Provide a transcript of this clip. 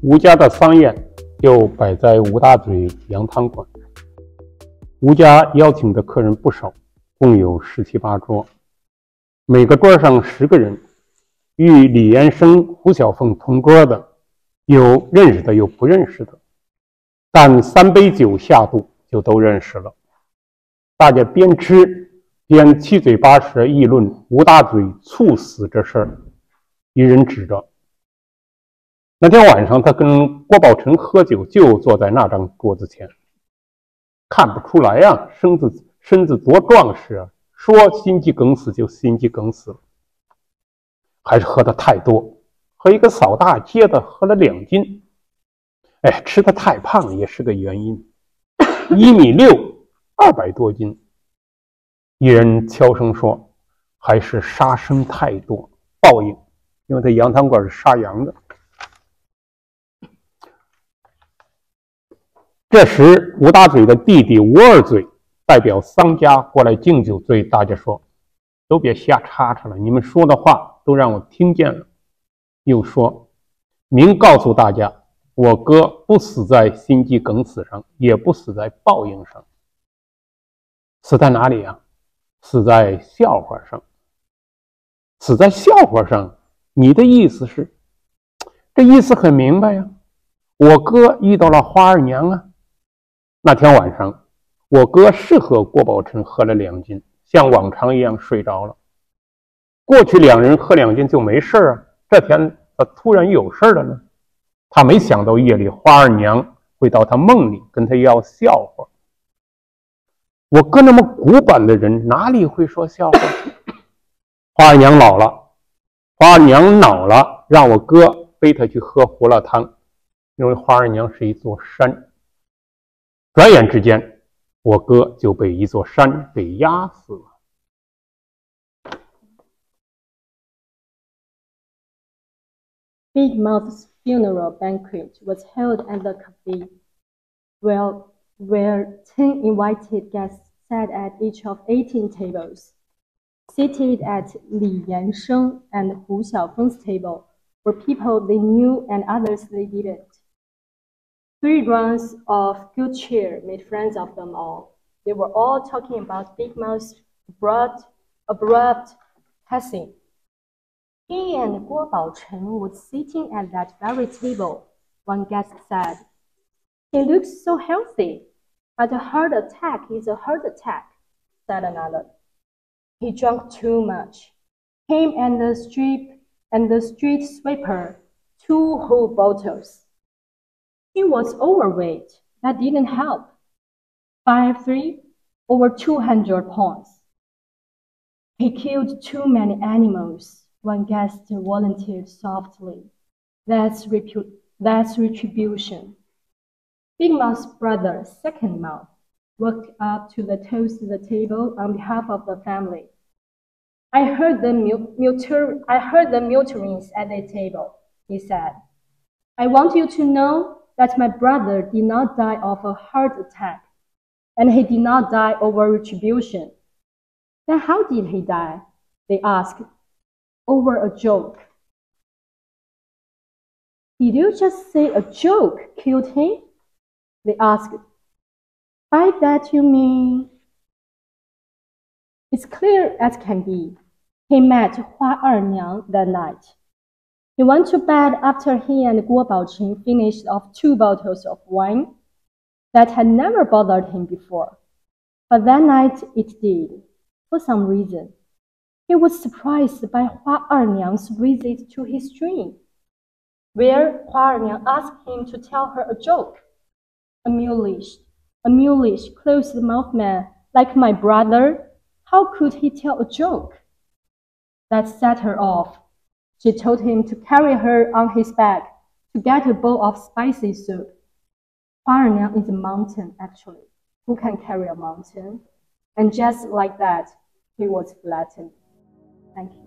吴家的丧宴就摆在吴大嘴羊汤馆。吴家邀请的客人不少，共有17、18桌，每个桌上10个人。与李延生、胡小凤同桌的，有认识的，有不认识的，但3杯酒下肚就都认识了。大家边吃边七嘴八舌议论吴大嘴猝死这事儿，一人指着。那天晚上，他跟郭宝成喝酒，就坐在那张桌子前。看不出来啊，身子多壮实啊！说心肌梗死就心肌梗死了，还是喝的太多，和一个扫大街的喝了2斤。哎，吃的太胖也是个原因。1.6米，200多斤。一人悄声说，还是杀生太多，报应，因为他羊汤馆是杀羊的。这时，吴大嘴的弟弟吴二嘴代表丧家过来敬酒，对大家说：“都别瞎叉叉了，你们说的话都让我听见了。”又说：“明告诉大家，我哥不死在心肌梗死上，也不死在报应上，死在哪里啊？死在笑话上。死在笑话上，你的意思是？这意思很明白呀，我哥遇到了花二娘啊。那天晚上，我哥是和郭宝成喝了2斤，像往常一样睡着了。过去2人喝2斤就没事啊，这天突然有事了呢。他没想到夜里花二娘会到他梦里跟他要笑话。我哥那么古板的人，哪里会说笑话？花二娘老了，花二娘恼了，让我哥背他去喝胡辣汤，因为花二娘是一座山。转眼之间，我哥就被一座山给压死了。 Big Mouth's funeral banquet was held at the cafe, where 10 invited guests sat at each of 18 tables. Seated at Li Yansheng and Hu Xiaofeng's table were people they knew and others they didn't. 3 rounds of good cheer made friends of them all. They were all talking about Big Mouth's abrupt passing. He and Guo Baocheng was sitting at that very table. One guest said, "He looks so healthy, but a heart attack is a heart attack," said another. "He drank too much. Him and the street sweeper, 2 whole bottles. He was overweight. That didn't help. 5'3", over 200 pounds. He killed too many animals," one guest volunteered softly. That's retribution." Big Mouth's brother, Second Mouth, walked up to toast the table on behalf of the family. I heard the mutterings at the table," he said. "I want you to know that my brother did not die of a heart attack, and he did not die over retribution." "Then how did he die?" they asked. "Over a joke." "Did you just say a joke killed him?" they asked. "By that you mean?" It's clear as can be. He met Hua Erniang that night. He went to bed after he and Guo Baocheng finished off 2 bottles of wine. That had never bothered him before, but that night it did, for some reason. He was surprised by Hua Erniang's visit to his dream, where Hua Erniang asked him to tell her a joke. A mulish, closed-mouthed man like my brother, how could he tell a joke? That set her off. She told him to carry her on his back to get a bowl of spicy soup. Hua Erniang is a mountain, actually. Who can carry a mountain? And just like that, he was flattened. Thank you.